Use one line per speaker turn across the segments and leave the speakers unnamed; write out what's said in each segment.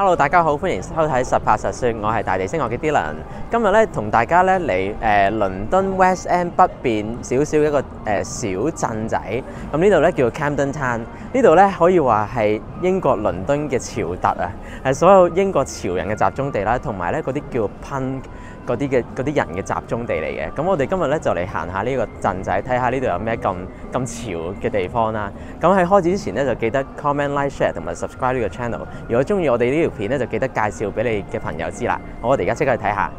Hello， 大家好，歡迎收睇實拍實說，我係大地聲樂嘅 Dylan。今日咧同大家咧嚟倫敦 West End 北邊少少一個小鎮仔。咁呢度咧叫 Camden Town。呢度咧可以話係英國倫敦嘅潮特啊，係所有英國潮人嘅集中地啦，同埋咧嗰啲叫 punk 嗰啲人嘅集中地嚟嘅。咁我哋今日咧就嚟行下呢個鎮仔，睇下呢度有咩咁潮嘅地方啦。咁喺開始之前咧就記得 comment、like、share 同埋 subscribe 呢個 channel。如果中意我哋呢條片咧，就記得介紹俾你嘅朋友知啦。好，我哋而家即刻去睇下。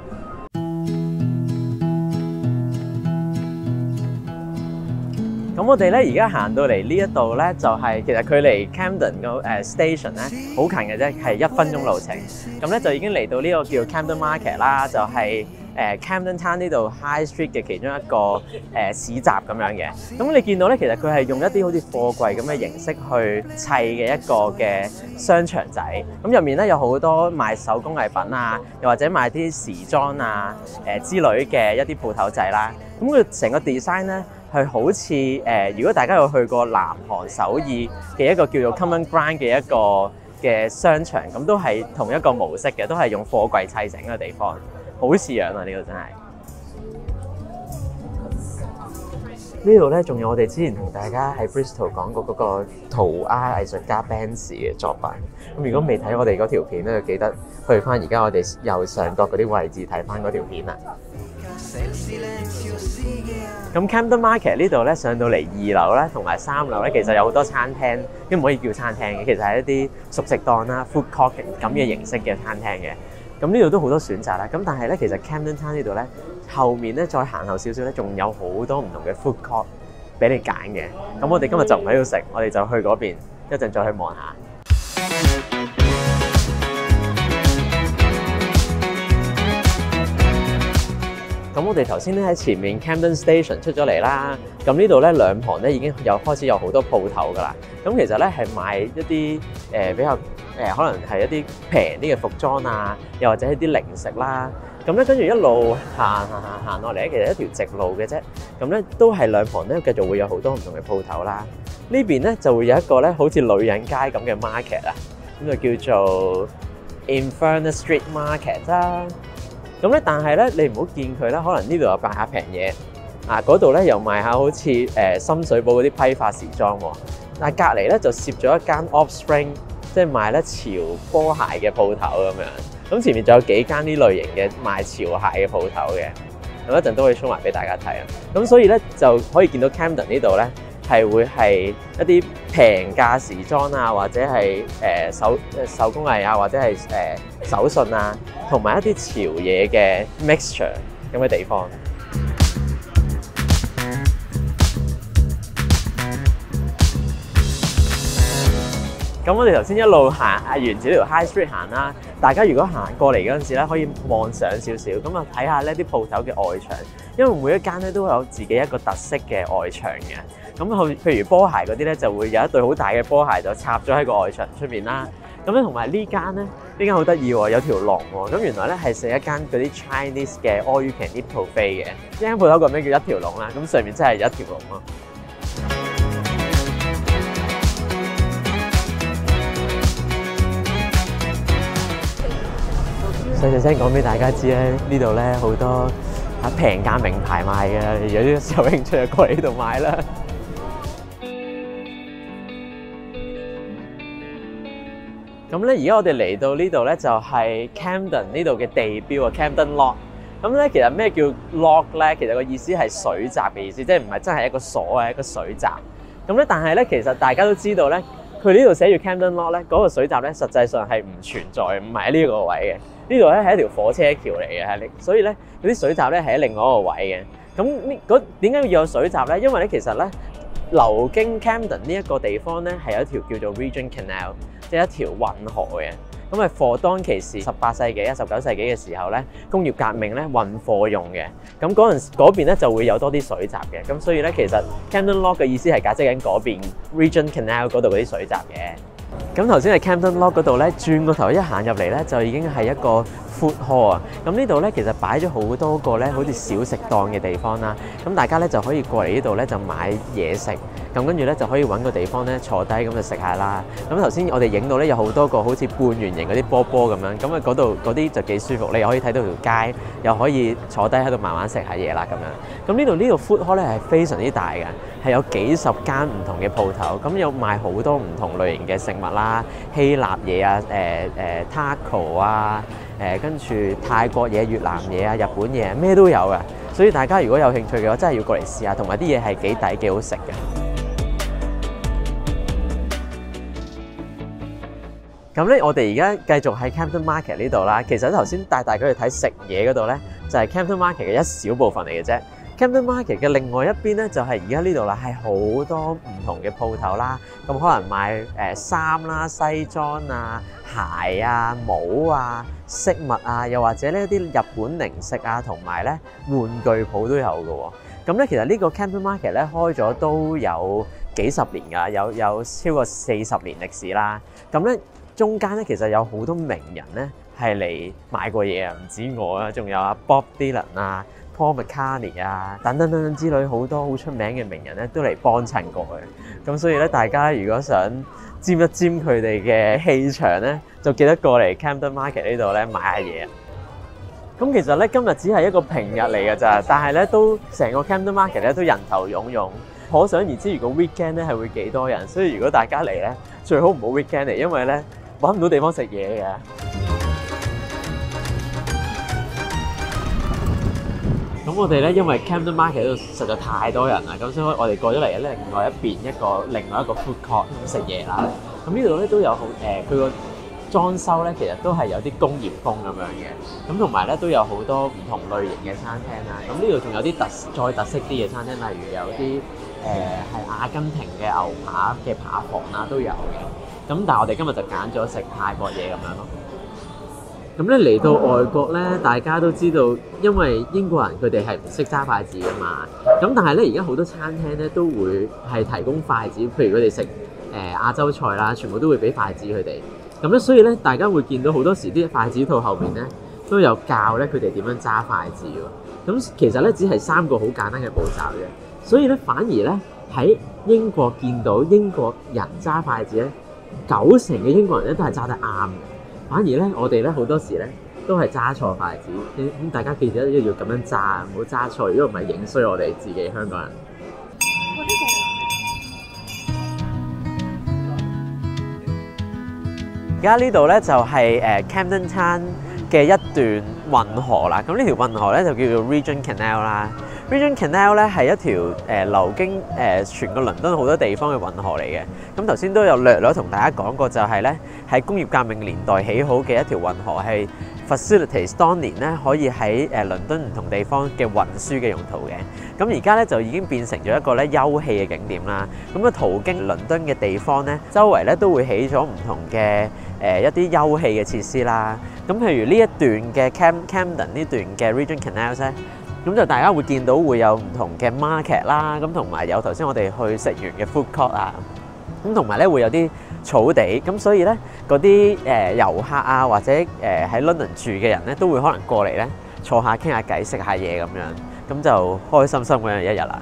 咁我哋咧而家行到嚟呢一度咧，就係其實距離 Camden 個station 咧好近嘅啫，係1分鐘路程。咁咧就已經嚟到呢個叫 Camden Market 啦，就係Camden Town 呢度 High Street 嘅其中一個市集咁樣嘅。咁你見到咧，其實佢係用一啲好似貨櫃咁嘅形式去砌嘅一個嘅商場仔。咁入面咧有好多賣手工藝品啊，又或者賣啲時裝啊之類嘅一啲鋪頭仔啦。咁佢成個 design 咧係好似如果大家有去過南韓首爾嘅一個叫做 Common Ground 嘅一個嘅商場，咁都係同一個模式嘅，都係用貨櫃砌成嘅地方。好似樣啊！呢度真係。呢度咧仲有我哋之前同大家喺 Bristol 講過嗰個塗鴉藝術家 Banksy 嘅作品。咁如果未睇我哋嗰條片咧，就記得去翻而家我哋右上角嗰啲位置睇翻嗰條片啦。咁 Camden Market 呢度咧上到嚟2樓咧同埋3樓咧，其實有好多餐廳，都唔可以叫餐廳嘅，其實係一啲熟食檔啦 ，food court 咁嘅形式嘅餐廳嘅。咁呢度都好多選擇啦，咁但係咧，其實 Camden Town 呢度咧，後面咧再行後少少咧，仲有好多唔同嘅 food court 俾你揀嘅。咁我哋今日就唔喺度食，我哋就去嗰邊，一陣再去望下。咁我哋頭先咧喺前面 Camden Station 出咗嚟啦，咁呢度咧兩旁咧已經開始有好多鋪頭噶啦。咁其實咧係賣一啲比較可能係一啲平啲嘅服裝啊，又或者一啲零食啦。咁咧跟住一路行落嚟咧，其實一條直路嘅啫。咁咧都係兩旁咧繼續會有好多唔同嘅鋪頭啦。呢邊咧就會有一個咧好似女人街咁嘅 market 啊，咁就叫做 Infernal Street Market 啦。咁咧，但係咧，你唔好見佢啦，可能呢度又賣下平嘢，嗰度咧又賣下好似深水埗嗰啲批發時裝喎。但係隔離咧就攝咗一間 Offspring， 即係賣咧潮波鞋嘅鋪頭咁樣。咁前面仲有幾間呢類型嘅賣潮鞋嘅鋪頭嘅，咁一陣都可以 show 埋俾大家睇啊。咁所以咧就可以見到 Camden 呢度咧係會係一啲平價時裝啊，或者係手工藝啊，或者係手信啊，同埋一啲潮嘢嘅 mixture 咁嘅地方。咁我哋頭先一路行沿住呢條 High Street 行啦，大家如果行過嚟嗰陣時咧，可以望上少少，咁啊睇下呢啲鋪頭嘅外牆，因為每一間咧都有自己一個特色嘅外牆嘅。咁譬如波鞋嗰啲咧，就會有一對好大嘅波鞋就插咗喺個外牆出面啦。咁咧同埋呢間咧，好得意喎，有條龍喎。咁原來咧係食一間嗰啲 Chinese 嘅 all you can eat buffet 嘅。呢間鋪頭個名叫一條龍啦，咁上面真係一條龍咯。細聲講俾大家知咧，呢度咧好多平價名牌賣嘅，有啲有興趣就過嚟呢度買啦。咁咧，而家我哋嚟到呢度咧，就係 Camden 呢度嘅地標啊 ，Camden Lock。咁咧，其實咩叫 lock 咧？其實個意思係水閘嘅意思，即係唔係真係一個鎖啊，一個水閘。咁咧，但係咧，其實大家都知道咧，佢呢度寫住 Camden Lock 咧，嗰個水閘咧，實際上係唔存在，唔係喺呢個位嘅。呢度咧係一條火車橋嚟嘅，所以咧嗰啲水閘咧係喺另外一個位嘅。咁點解要有水閘咧？因為咧其實咧流經 Camden 呢一個地方咧係有一條叫做 Regent Canal， 即係一條運河嘅。咁係貨當其時18世紀、19世紀嘅時候咧，工業革命咧運貨用嘅。咁嗰邊咧就會有多啲水閘嘅。咁所以咧其實 Camden Lock 嘅意思係解釋緊嗰邊 Regent Canal 嗰度嗰啲水閘嘅。咁頭先喺 Camden Lock 嗰度咧，轉個頭一行入嚟咧，就已經係一個 food hall 啊。咁呢度咧其實擺咗好多個咧，好似小食檔嘅地方啦。咁大家咧就可以過嚟呢度咧就買嘢食。 咁跟住咧就可以揾個地方咧坐低咁就食下啦。咁頭先我哋影到咧有好多個好似半圓形嗰啲波波咁樣，咁啊嗰啲就幾舒服，你又可以睇到條街，又可以坐低喺度慢慢食下嘢啦咁樣。咁呢度food hall 咧係非常之大嘅，係有幾十間唔同嘅鋪頭，咁有賣好多唔同類型嘅食物啦，希臘嘢啊，taco 啊，跟住泰國嘢、越南嘢啊、日本嘢，咩都有嘅。所以大家如果有興趣嘅話，真係要過嚟試下，同埋啲嘢係幾抵、幾好食嘅。咁咧，我哋而家繼續喺 Campton Market 呢度啦。其實頭先帶大家去睇食嘢嗰度咧，就係 Campton Market 嘅一小部分嚟嘅啫。Campton Market 嘅另外一邊咧，就係而家呢度啦，係好多唔同嘅鋪頭啦。咁可能賣衫啦、西裝啊、鞋啊、帽啊、飾物啊，又或者呢啲日本零食啊，同埋咧玩具鋪都有嘅喎。咁咧，其實呢個 Campton Market 咧開咗都有幾十年㗎，有超過40年歷史啦。咁咧中間咧其實有好多名人咧係嚟買過嘢啊，唔止我啊，仲有阿 Bob Dylan 啊、Paul McCartney 啊等等等等之類好多好出名嘅名人咧都嚟幫襯過嘅。咁所以咧，大家如果想沾一沾佢哋嘅氣場咧，就記得過嚟 Campton Market 呢度咧買下嘢。咁其實咧今日只係一個平日嚟嘅咋，但係咧都成個 Campton Market 咧都人頭湧湧，可想而知如果 weekend 咧係會幾多人。所以如果大家嚟咧，最好唔好 weekend 嚟，因為咧揾唔到地方食嘢嘅。咁我哋咧因為 Campton Market 度實在太多人啦，咁所以我哋過咗嚟另外一邊另外一個 food court 食嘢啦。咁呢度咧都有好佢個裝修咧其實都係有啲工業風咁樣嘅，咁同埋咧都有好多唔同類型嘅餐廳啦。咁呢度仲有啲再特色啲嘅餐廳，例如有啲係阿根廷嘅牛扒嘅扒房啦都有嘅。咁但係我哋今日就揀咗食泰國嘢咁樣咯。咁咧嚟到外國咧，大家都知道，因為英國人佢哋係唔識揸筷子噶嘛。咁但係咧而家好多餐廳咧都會係提供筷子，譬如佢哋食亞洲菜啦，全部都會俾筷子佢哋。咁咧，所以咧，大家會見到好多時啲筷子套後面咧都有教咧佢哋點樣揸筷子喎。咁其實咧只係3個好簡單嘅步驟嘅，所以咧反而咧喺英國見到英國人揸筷子咧，90成嘅英國人咧都係揸得啱嘅。反而咧我哋咧好多時咧都係揸錯筷子。咁大家記得一定要咁樣揸，唔好揸錯，如果唔係影衰我哋自己香港人。而家呢度咧就係Camden Town 嘅一段運河啦。咁呢條運河咧就叫做 Regent Canal 啦。Regent Canal 咧係一條流經全個倫敦好多地方嘅運河嚟嘅。咁頭先都有略同大家講過，就係咧喺工業革命年代起好嘅一條運河，係 facilities 當年咧可以喺倫敦唔同地方嘅運輸嘅用途嘅。咁而家咧就已經變成咗一個咧休憩嘅景點啦。咁啊途經倫敦嘅地方咧，周圍咧都會起咗唔同嘅一啲休憩嘅設施啦。咁譬如呢一段嘅 Camden 呢段嘅 Regent Canal 咧，咁就大家會見到會有唔同嘅 market 啦，咁同埋有頭先我哋去食完嘅 food court 啊，咁同埋咧會有啲草地，咁所以咧嗰啲遊客啊或者喺 London 住嘅人咧都會可能過嚟咧坐下傾下偈食下嘢咁樣，咁就開心心咁樣一日啦。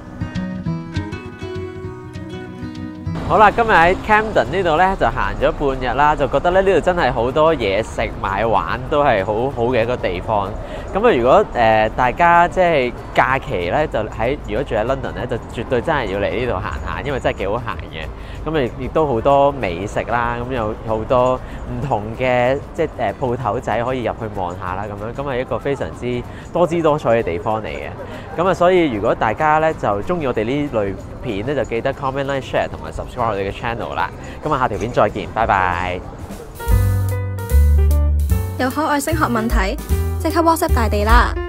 好啦，今日喺 Camden 呢度咧就行咗半日啦，就覺得咧呢度真係好多嘢食買玩，都係好好嘅一個地方。咁啊，如果大家即係假期咧，就如果住喺 London 咧，就絕對真係要嚟呢度行下，因為真係幾好行嘅。咁亦都好多美食啦，咁有好多唔同嘅即係鋪頭仔可以入去望下啦，咁樣咁係一個非常之多姿多彩嘅地方嚟嘅。咁啊，所以如果大家咧就中意我哋呢類片咧，就記得 comment、like、share 同埋 subscribe 我哋嘅 channel 啦。咁啊，下條片再見，拜拜。
有可愛升學問題，即刻 WhatsApp 大地啦！